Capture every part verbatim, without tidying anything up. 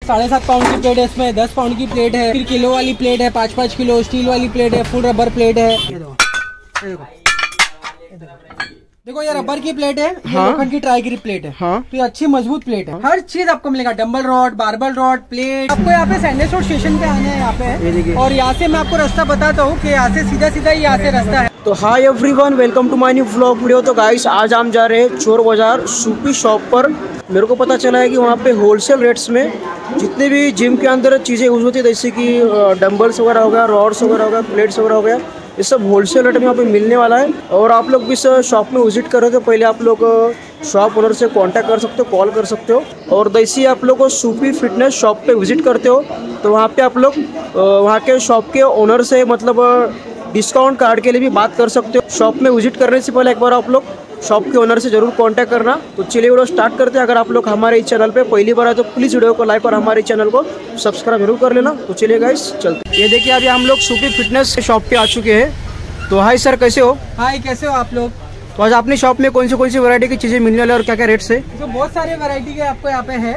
साढ़े सात पाउंड की प्लेट है, इसमें दस पाउंड की प्लेट है, फिर किलो वाली प्लेट है, पाँच पाँच किलो स्टील वाली प्लेट है, फुल रबर प्लेट है। ये देखो, ये देखो, ये देखो, देखो ये रबर की प्लेट है, ये हाँ? लोखंड की ट्राई ग्रिप प्लेट है। हाँ? तो ये अच्छी मजबूत प्लेट है। हर चीज आपको मिलेगा, dumbbell rod, barbell rod, plate. आपको यहाँ पे सैंडविच रोड स्टेशन पे आना है, यहाँ पे। और यहाँ से मैं आपको रास्ता बताता हूँ कि यहाँ से सीधा सीधा यहाँ से रास्ता है। तो hi everyone, welcome to my new vlog video. तो गाइस आज हम जा रहे हैं चोर बाजार सूपी शॉप पर। मेरे को पता चला है कि वहाँ पे होलसेल रेट्स में जितने भी जिम के अंदर चीज़ें यूज होती है, जैसे कि डंबल्स वगैरह हो गया, रॉड्स वगैरह हो गया, प्लेट्स वगैरह हो गया, ये सब होलसेल रेट में यहाँ पे मिलने वाला है। और आप लोग भी इस शॉप में विजिट करोगे, पहले आप लोग शॉप ओनर से कांटेक्ट कर सकते हो, कॉल कर सकते हो। और जैसे आप लोग सूपी फिटनेस शॉप पे विजिट करते हो तो वहाँ पे आप लोग वहाँ के शॉप के ओनर से मतलब डिस्काउंट कार्ड के लिए भी बात कर सकते हो। शॉप में विजिट करने से पहले एक बार आप लोग शॉप के ओनर से जरूर कांटेक्ट करना। तो चलिए वीडियो स्टार्ट करते हैं। अगर आप लोग हमारे इस चैनल पे पहली बार आए तो प्लीज़ वीडियो को लाइक और हमारे चैनल को सब्सक्राइब जरूर कर लेना। तो चलिए गाइस चलते। ये देखिए अभी हम लोग सूपी फिटनेस शॉप पे आ चुके हैं। तो हाय सर, कैसे हो? हाय, कैसे हो आप लोग? तो आज अपनी शॉप में कौन सी कौन सी वैरायटी की चीज़ें मिलने वाली और क्या क्या रेट से? तो बहुत सारे वैरायटी के आपको यहाँ पे है।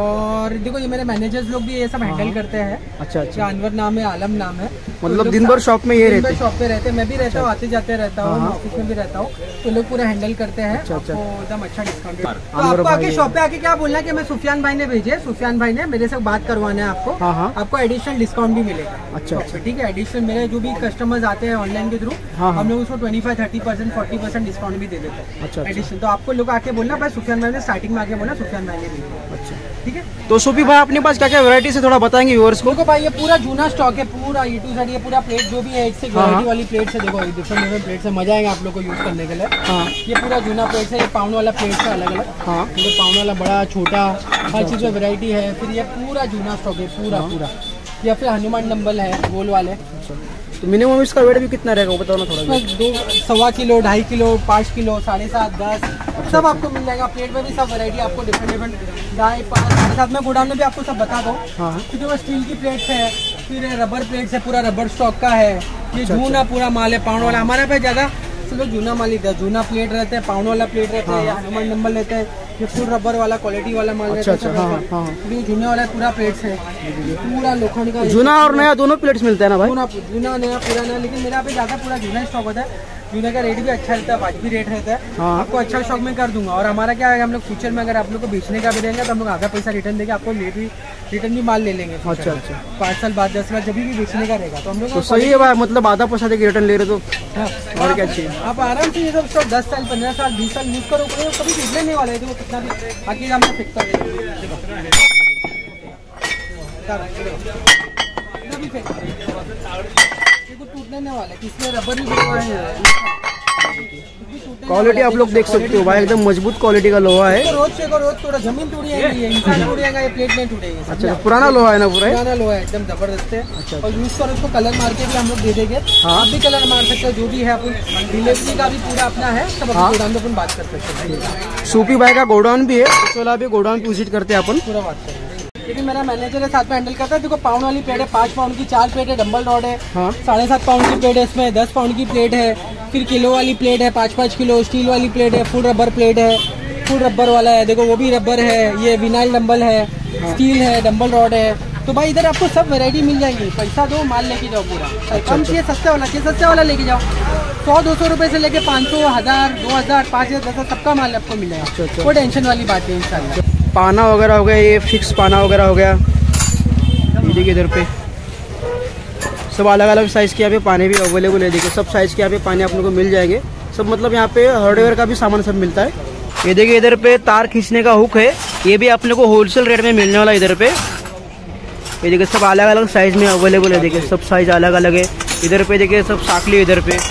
और देखो ये मेरे मैनेजर्स लोग भी ये सब हैंडल करते हैं। अच्छा अच्छा। अनवर नाम है, आलम नाम है। मतलब दिन भर शॉप में ये रहते हैं? शॉप पे रहते हैं, मैं भी रहता हूँ, आते जाते रहता हूँ, ऑफिस में भी रहता हूँ। तो लोग पूरा हैंडल करते हैं। अच्छा अच्छा। एकदम अच्छा डिस्काउंट। तो आपको आके शॉप पे आके क्या बोलना है कि मैं सुफियान भाई ने भेजे, सुफियान भाई ने मेरे से बात करवाना है आपको। आपको एडिशनल डिस्काउंट भी मिलेगा। अच्छा, ठीक है। एडिशनल मेरे जो भी कस्टमर्स आते हैं ऑनलाइन के थ्रू, हम लोग उसको twenty five thirty percent forty percent discount भी दे देते हैं। अच्छा, एडिशनल। तो आपको लोग आके बोलना भाई सुफियान भाई ने स्टार्टिंग में आके बोला सुफियान भाई ने भेजा। अच्छा, ठीक है। तो सूपी भाई अपने पास क्या क्या वैरायटी से थोड़ा बताएंगे व्यूअर्स को? देखो भाई ये पूरा जूना स्टॉक है, पूरा ए टू जेड। ये पूरा प्लेट जो भी है एक से वैरायटी वाली प्लेट से, देखो डिफरेंट डिफरेंट प्लेट से मजा आएगा आप लोग को यूज करने के लिए। हाँ। ये पूरा जूना प्लेट है, ये पाउंड वाला प्लेट है अलग अलग। हाँ। ये पाउंड वाला बड़ा छोटा हर चीज में वैरायटी है। फिर ये पूरा जूना स्टॉक है पूरा पूरा। या फिर हनुमान डंबल है गोल वाले। तो मिनिमम इसका वेट भी कितना रहेगा वो बताओ ना थोड़ा। दो सवा किलो, ढाई किलो, पाँच किलो, साढ़े सात, दस सब आपको मिल जाएगा। प्लेट में भी सब वैरायटी आपको डिफरेंट डिफरेंट ढाई पाँच साढ़े सात में गोडाउन में भी आपको सब बता दो। हाँ। क्योंकि वो स्टील की प्लेट्स है, फिर रबर प्लेट्स है, पूरा रबर स्टॉक का है। ये जूना पूरा माल है, पाउंड वाला। हमारे पे ज्यादा लोग जूना माल लेते हैं, जूना प्लेट रहते हैं, पाउंड वाला प्लेट रहता है, हनुमान नंबर लेते हैं। ये फुल रबर वाला क्वालिटी वाला माल रहता है। जूने वाला पूरा प्लेट्स है, पूरा लोखंड का। जूना और नया दोनों प्लेट्स मिलते हैं ना भाई? जूना नया पुराना, लेकिन मेरा पे ज्यादा पूरा जूना स्टॉक होता है। जूने का रेट भी अच्छा रहता है, वाजिबी रेट रहता है। हाँ। आपको अच्छा स्टॉक में कर दूंगा। और हमारा क्या है, हम लोग फ्यूचर में अगर आप लोग को बेचने का भी देंगे तो हम लोग आधा पैसा रिटर्न देंगे, आपको ले भी रिटर्न भी माल ले लेंगे। अच्छा अच्छा। पाँच साल बाद, दस साल जब भी बेचने का रहेगा तो हम लोग। तो सही है भाई, मतलब आधा पैसा देके रिटर्न ले रहे तो और क्या चाहिए। आप आराम से ये सब स्टॉक दस साल, पंद्रह साल, बीस साल यूज करो, कभी बिगड़ने नहीं वाले। देखो कितना भी बाकी हमने फिक्स कर टूटने नहीं वाला, इसमें रबर भी। क्वालिटी आप लोग देख सकते हो भाई, एकदम मजबूत क्वालिटी का लोहा है। तो रोज से रोज थोड़ा जमीन टूटेगी, इंसान टूटेगा, ये प्लेट नहीं टूटेगी। अच्छा, पुराना लोहा है ना? पूरा पुराना लोहा है, एकदम जबरदस्त है। अच्छा। और यूज कर उसको कलर मार के भी हम लोग दे देंगे। आप भी कलर मार सकते हो, जो भी है। अपन डिलीवरी का भी पूरा अपना है, सब गोडाउन में अपन बात कर सकते हैं। सूपी भाई का गोडाउन भी है, चलो अभी गोडाउन पे विजिट करते हैं अपन, पूरा बात करेंगे। क्योंकि मेरा मैनेजर है साथ में हैंडल करता है। देखो पाउंड वाली प्लेट है, पाँच पाउंड की चार प्लेट है, डंबल रॉड है। हाँ। साढ़े सात पाउंड की प्लेट है, इसमें दस पाउंड की प्लेट है, फिर किलो वाली प्लेट है, पाँच पाँच किलो स्टील वाली प्लेट है, फुल रबर प्लेट है, फुल रबर वाला है। देखो वो भी रबर है। ये विनाइल डंबल है। हाँ। स्टील है, डंबल रॉड है। तो भाई इधर आपको सब वैरायटी मिल जाएंगी। पैसा दो, माल लेके जाओ पूरा। कम चाहिए, सस्ता वाला चाहिए, सस्ता वाला लेके जाओ। सौ दो सौ रुपए से लेके पाँच सौ, हजार, दो हजार, पाँच हजार, दस हजार सबका माल आपको मिल जाएगा। कोई टेंशन वाली बात है इंशाल्लाह। पाना वगैरह हो गया, ये फिक्स पाना वगैरह हो गया। देखिए इधर पे सब अलग अलग साइज़ के यहाँ पे पानी भी अवेलेबल है। देखिए सब साइज़ के यहाँ पे पानी आप लोगों को मिल जाएंगे। सब मतलब यहाँ पे हार्डवेयर का भी सामान सब मिलता है। ये देखिए इधर पे तार खींचने का हुक है, ये भी अपने को होलसेल रेट में मिलने वाला है इधर पे। ये देखिए सब अलग अलग साइज में अवेलेबल है। देखिए सब साइज अलग अलग है। इधर पे देखिए सब साकली इधर पे।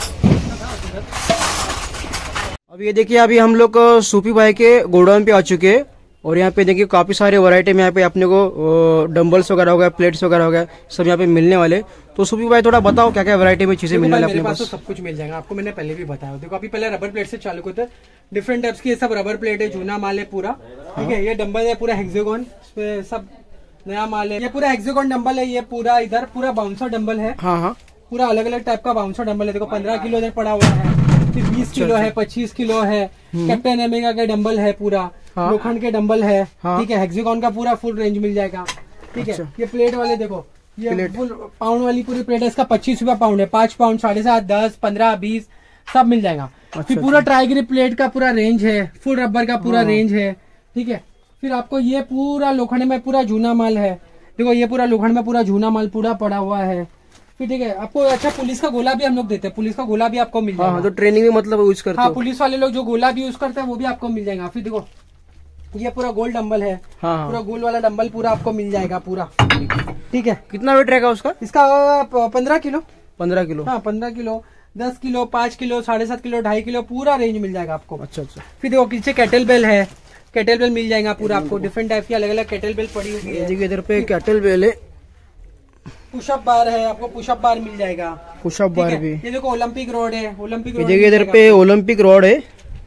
अब ये देखिए अभी हम लोग सूपी भाई के गोडाउन पे आ चुके हैं। और यहाँ पे देखिए काफी सारे वैरायटी में यहाँ पे अपने को डंबल्स वगैरह हो गया, प्लेट्स वगैरह हो गया, सब यहाँ पे मिलने वाले। तो सूपी भाई थोड़ा बताओ क्या क्या वैरायटी में चीजें मिलने वाली अपने पास? तो सब कुछ मिल जाएगा आपको, मैंने पहले भी बताया। देखो अभी पहले रबर प्लेट से चालू करते हैं। डिफरेंट टाइप्स की ये सब रबर प्लेट है, जूना माल है पूरा। ठीक है। ये डंबल है पूरा हेक्सागोन, इसमें सब नया माल है। ये पूरा हेक्सागोन डंबल है। ये पूरा इधर पूरा बाउंसर डंबल है। हाँ हाँ। पूरा अलग अलग टाइप का बाउंसर डंबल है। देखो पंद्रह किलो इधर पड़ा हुआ है, फिर बीस किलो है, पच्चीस किलो है। कैप्टन एमेगा का डंबल है पूरा। हाँ। लोखंड के डंबल है, हाँ। ठीक है, हेक्सागोन का पूरा फुल रेंज मिल जाएगा, ठीक अच्छा। है। ये प्लेट वाले देखो, ये प्लेट। फुल पाउंड वाली पूरी प्लेट है, इसका पच्चीस रुपया पाउंड है, पांच पाउंड, साढ़े सात, दस, पंद्रह, बीस सब मिल जाएगा। अच्छा, फिर पूरा ट्राई ग्रिप प्लेट का पूरा रेंज है, फुल रबर का पूरा हाँ। रेंज है, ठीक है। फिर आपको ये पूरा लोखंड में पूरा जूना माल है, देखो ये पूरा लोखंड में पूरा जूना माल पूरा पड़ा हुआ है, फिर ठीक है। आपको अच्छा पुलिस का गोला भी हम लोग देते हैं, पुलिस का गोला भी आपको मिल जाएगा। हाँ, तो ट्रेनिंग में मतलब यूज करते हाँ, हो। पुलिस वाले लोग जो गोला भी यूज करते हैं वो भी आपको मिल जाएगा। फिर देखो ये पूरा गोल डंबल है, हाँ, हाँ। पूरा गोल वाला डंबल पूरा आपको मिल जाएगा पूरा, ठीक है। कितना वेट रहेगा उसका? इसका पंद्रह किलो पंद्रह किलो। हाँ, पंद्रह किलो, दस किलो, पाँच किलो, साढ़े सात किलो, ढाई किलो पूरा रेंज मिल जाएगा आपको। अच्छा अच्छा। फिर देखो पीछे कैटल बेल है, कैटल बेल मिल जाएगा पूरा आपको, डिफरेंट टाइप की अलग अलग कैटल बेल पड़ी हुई है। देखिए इधर पे कैटल बेल है, पुशअप बार है, आपको पुशअप बार मिल जाएगा, पुशअप ठीक बार है। भी। ये देखो ओलंपिक रोड है, ओलंपिक ये रोड देखिए मिल इधर जाएगा पे आपको। ओलंपिक रॉड है,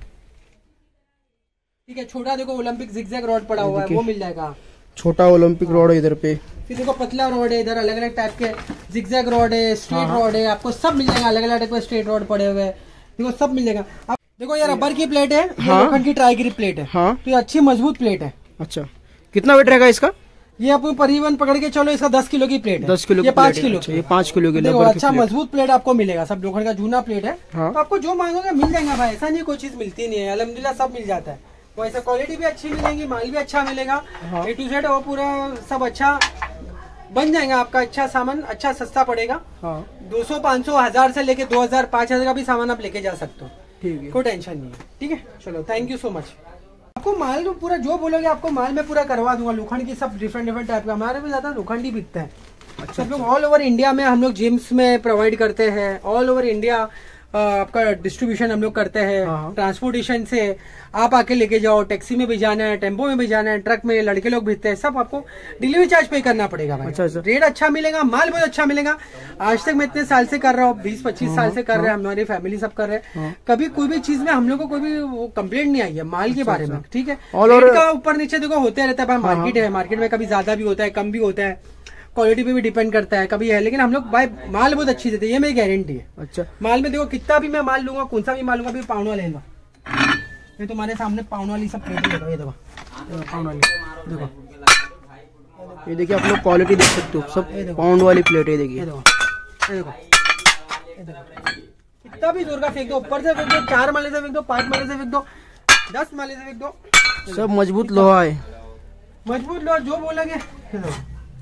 ठीक है। छोटा देखो ओलंपिक जिगजैग रॉड पड़ा हुआ है, वो मिल जाएगा। छोटा ओलंपिक रॉड है इधर पे। फिर देखो पतला रॉड है, इधर अलग अलग टाइप के जिगजैग रॉड है, स्ट्रेट रॉड है, आपको सब मिल जाएगा, अलग अलग टाइप के स्ट्रेट रॉड पड़े हुए हैं, देखो सब मिल जाएगा। आप देखो ये रबर की प्लेट है, ये हाँ। लोखंड की ट्राई ग्रिप प्लेट है, हाँ। तो ये अच्छी मजबूत प्लेट है। अच्छा, कितना वेट रहेगा इसका? ये आप परिवहन पकड़ के चलो, इसका दस किलो की प्लेट है, दस किलो ये की पाँच प्लेट है। किलो अच्छा, ये पाँच किलो की देखो रबर की अच्छा प्लेट। मजबूत प्लेट आपको मिलेगा, सब लोखंड का जूना प्लेट है। हाँ। तो आपको जो मांगोगे मिल जाएगा भाई, ऐसा नहीं कोई चीज मिलती नहीं है, अल्हम्दुलिल्लाह सब मिल जाता है। वैसे क्वालिटी भी अच्छी मिलेगी, माल भी अच्छा मिलेगा, हाँ। ए टू जेड वो पूरा सब अच्छा बन जाएगा आपका, अच्छा सामान अच्छा सस्ता पड़ेगा। हाँ, दो सौ, पाँच सौ, हजार से लेके दो हजार, पाँच हजार का भी सामान आप लेके जा सकते हो, ठीक है। कोई टेंशन नहीं है, ठीक है। चलो थैंक यू सो मच। आपको माल तो पूरा जो बोलोगे आपको माल में पूरा करवा दूंगा, लोखंड की सब डिफरेंट डिफरेंट टाइप का, हमारे में ज्यादा लोखंड ही बिकता है। अच्छा, सब लोग ऑल ओवर इंडिया में हम लोग जिम्स में प्रोवाइड करते हैं, ऑल ओवर इंडिया आपका डिस्ट्रीब्यूशन हम लोग करते हैं। हाँ। ट्रांसपोर्टेशन से आप आके लेके जाओ, टैक्सी में भी जाना है, टेम्पो में भी जाना है, ट्रक में लड़के लोग भेजते हैं, सब आपको डिलीवरी चार्ज पे करना पड़ेगा भाई। अच्छा, अच्छा। रेट अच्छा मिलेगा, माल बहुत अच्छा मिलेगा। आज तक मैं इतने साल से कर रहा हूँ, बीस पच्चीस साल से कर रहे हैं, हमारी फैमिली सब कर रहे हैं, कभी कोई भी चीज में हम लोग को कोई भी वो कंप्लेंट नहीं आई है माल के बारे में, ठीक है। All over- रेट का ऊपर नीचे देखो होते रहता है भाई, मार्केट है, मार्केट में कभी ज्यादा भी होता है, कम भी होता है, क्वालिटी पे भी डिपेंड करता है, कभी है, लेकिन हम लोग भाई माल बहुत अच्छी देते हैं, ये मेरी गारंटी है। अच्छा, माल में देखो कितना भी मैं माल लूंगा, कौन सा भी माल लूंगा, अभी पाउंड वाले लेगा, ये तुम्हारे सामने पाउंड वाली सब प्लेटें देखो, ये देखो पाउंड वाली देखो, ये देखिए आप लोग क्वालिटी देख सकते हो, ये सब देखो। पाउंड वाली प्लेट है। ये देखिए देखो ये देखो ये देखो, कितना भी दूर का फेंक दो, ऊपर से फेंक दो, चार माले से फेंक दो, पांच माले से फेंक दो, दस माले से फेंक दो, सब मजबूत लोहा है। मजबूत लो, जो बोलोगे ये देखो,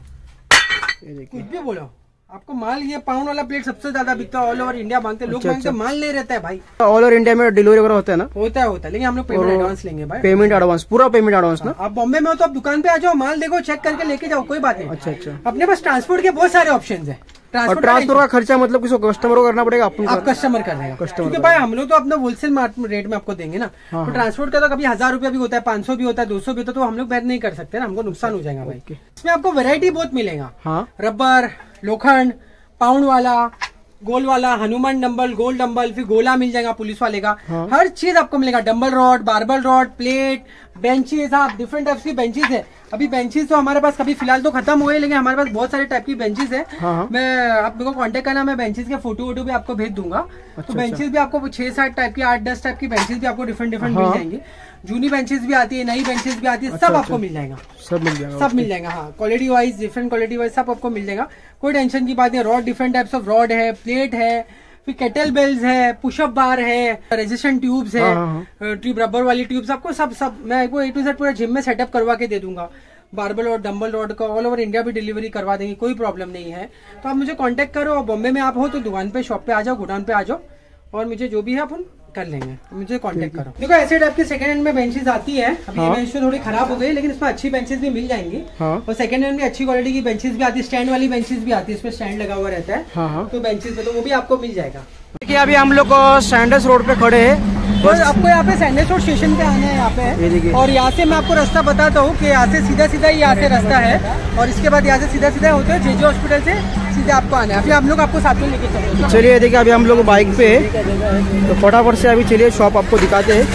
ये देखिए कुछ भी बोलो आपको माल, ये पाउंड वाला प्लेट सबसे ज्यादा बिकता है, ऑल ओवर इंडिया मांगते हैं लोग, अच्छा, मांगते हैं, अच्छा। माल नहीं रहता है भाई, ऑल ओवर इंडिया में डिलीवरी वगैरह होता है ना? होता है होता है, लेकिन हम लोग पेमेंट एडवांस लेंगे भाई। पेमेंट एडवांस, पूरा पेमेंट एडवांस ना? आप बॉम्बे में हो तो आप दुकान पे आ जाओ, माल देखो, चेक करके लेके जाओ, कोई बात नहीं। अच्छा अच्छा। अपने पास ट्रांसपोर्ट के बहुत सारे ऑप्शन है, और ट्रांसपोर्ट ट्रांसपोर्ट का खर्चा मतलब किसी कस्टमर को करना पड़ेगा? अपन आप कस्टमर कर देगा, कस्टमर क्योंकि भाई हम लोग तो अपना होलसेल रेट में आपको देंगे ना, हाँ, तो ट्रांसपोर्ट का तो कभी हजार रुपया भी होता है, पाँच सौ भी होता है, दो सौ भी होता है, तो हम लोग बैर नहीं कर सकते ना, हमको नुकसान हो जाएगा भाई। इसमें आपको वैरायटी बहुत मिलेगा, हाँ, रबर, लोखंड, पाउंड वाला, गोल वाला, हनुमान डंबल, गोल डंबल, फिर गोला मिल जाएगा पुलिस वाले का, हाँ। हर चीज आपको मिलेगा, dumbbell rod, barbell rod, plate, benches, आप डिफरेंट टाइप की बेंचेस है। अभी बेंचेस तो हमारे पास कभी फिलहाल तो खत्म हुए, लेकिन हमारे पास बहुत सारे टाइप की बेंचेस है। हाँ। मैं आप मेरे को कांटेक्ट करना, मैं बेंचेस के फोटो वोटो भी आपको भेज दूंगा। अच्छा, तो बेंचेस भी आपको छह सात टाइप की, आठ दस टाइप की बेंचेस भी आपको डिफरेंट डिफरेंट हाँ। मिल जाएंगी। जूनी बेंचेस भी आती है, नई बेंचेस भी आती है, अच्छा, सब अच्छा। आपको मिल जाएगा, सब मिल जाएगा, सब मिल जाएगा। हाँ, quality wise, different quality wise सब आपको मिल जाएगा, कोई टेंशन की बात नहीं। Rod different types of rod है, प्लेट है, फिर केटल बेल्स है, पुशअप बार है, रेजिस्टेंट ट्यूब्स है, हाँ, ट्यूब रबर वाली ट्यूब्स, आपको सब सब मैं आपको ए टू जेड पूरा जिम में सेटअप करवा के दे दूंगा। बार्बल और डंबल रॉड का ऑल ओवर इंडिया भी डिलीवरी करवा देंगे, कोई प्रॉब्लम नहीं है। तो आप मुझे कांटेक्ट करो, और बॉम्बे में आप हो तो दुकान पे, शॉप पे आ जाओ, गोडाउन पे आ जाओ, और मुझे जो भी है अपन कर लेंगे, मुझे कांटेक्ट करो। देखो ऐसे टाइप की सेकंड हैंड में बेंचेस आती है, अभी हाँ। ये बेंच तो थोड़ी खराब हो गई, लेकिन इसमें अच्छी बेंचेस भी मिल जाएंगी। हाँ। और सेकंड हैंड में अच्छी क्वालिटी की बेंचेस भी आती है, स्टैंड वाली बेंचेस भी आती है, इसमें स्टैंड लगा हुआ रहता है। हाँ, हाँ। तो बेंचेस पे तो वो भी आपको मिल जाएगा। देखिए अभी हम लोग सैंडल्स रोड पे खड़े हैं, बस आपको यहाँ पे सैंडल्स रोड स्टेशन पे आना है यहाँ ये देखिए। पे, और यहाँ से मैं आपको रास्ता बताता हूँ कि यहाँ से सीधा सीधा ही यहाँ से रास्ता है, और इसके बाद यहाँ से सीधा सीधा होते हैं जेजे हॉस्पिटल से सीधे आपको आना है। अभी हम लोग आपको साथ में लेके चलेंगे। चलिए देखिए अभी हम लोग बाइक पे है, तो फटाफट से अभी चलिए शॉप आपको दिखाते हैं।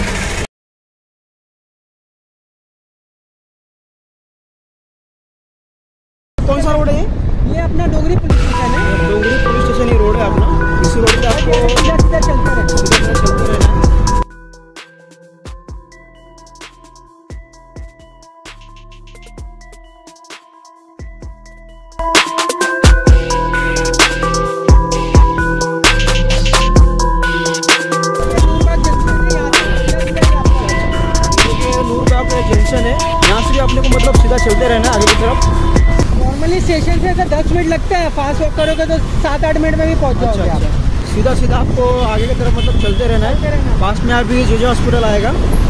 कौन सा रोड है ये? ये अपना डोगरी पुलिस स्टेशन है, डोंगरी पुलिस स्टेशन ही रोड है अपना, इसी रोड पे आपको सीधा सीधा चलते रहना। चलते रहना है। आगे की तरफ। नॉर्मली स्टेशन से ऐसा दस मिनट लगता है, फास्ट वॉक करोगे तो सात आठ मिनट में भी पहुंच जाओगे आप। सीधा सीधा आपको आगे की तरफ मतलब चलते रहना है। पास में अभी जे जे हॉस्पिटल आएगा।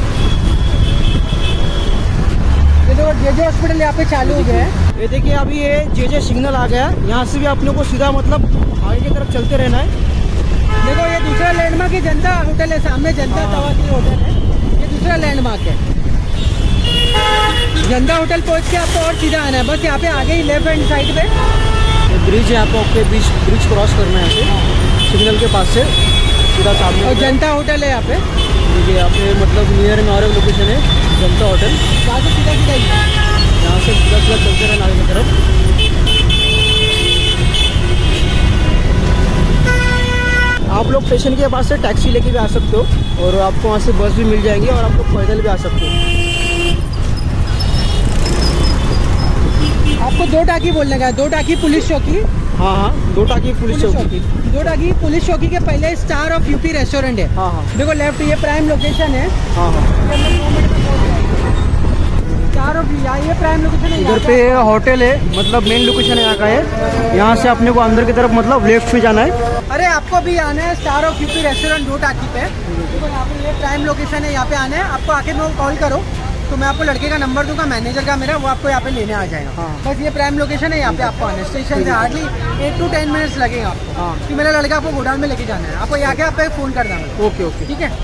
ये देखो जे जे हॉस्पिटल यहाँ पे चालू हो गया है। ये देखिए अभी ये जे जे सिग्नल आ गया है। यहाँ से भी अपने को सीधा मतलब आगे की तरफ चलते रहना है। देखो ये दूसरा लैंडमार्क है, जनता होटल है सामने, जनता तवाती होटल है, ये दूसरा लैंडमार्क है। जनता होटल पहुँच के आपको और सीधा आना है, बस यहाँ पे आगे ही लेफ्ट हैंड साइड पे ब्रिज है, आपको आपके बीच ब्रिज क्रॉस करना है यहाँ से सिग्नल के पास से सीधा सामने। और जनता होटल है यहाँ पे, देखिए यहाँ पे मतलब नियर में और एक लोकेशन है जनता होटल। वहाँ से सीधा सीधा ही यहाँ से सीधा सीधा चलते रहना आगे की तरफ। आप लोग स्टेशन के पास से टैक्सी लेके भी आ सकते हो और आपको वहाँ से बस भी मिल जाएंगी और आप लोग पैदल भी आ सकते हो। आपको दो टाकी बोलने का है, दो टाकी पुलिस चौकी। हाँ हाँ, दो टाकी पुलिस चौकी। दो टाकी पुलिस चौकी के पहले स्टार ऑफ यूपी रेस्टोरेंट है। हाँ हाँ, देखो लेफ्ट, ये प्राइम लोकेशन है। हाँ हाँ, स्टार ऑफ, ये प्राइम लोकेशन है। इधर पे होटल है, मतलब मेन लोकेशन यहाँ का है। यहाँ से अपने को अंदर की तरफ मतलब लेफ्ट पे जाना है। अरे आपको भी आना है स्टार ऑफ यूपी रेस्टोरेंट दो टाकी पे। देखो यहाँ पे ये प्राइम लोकेशन है, यहाँ पे आना है आपको। आके मेरे को कॉल करो तो मैं आपको लड़के का नंबर दूंगा, मैनेजर का मेरा, वो आपको यहाँ पे लेने आ जाएगा। हाँ। बस ये प्राइम लोकेशन है, यहाँ पे आपको आना है। स्टेशन से hardly eight to ten minutes लगेगा आपको। हाँ। कि मेरा लड़का आपको गोडाउन में लेके जाना है, आपको यहाँ के आप फ़ोन कर देना। ओके ओके, ठीक है।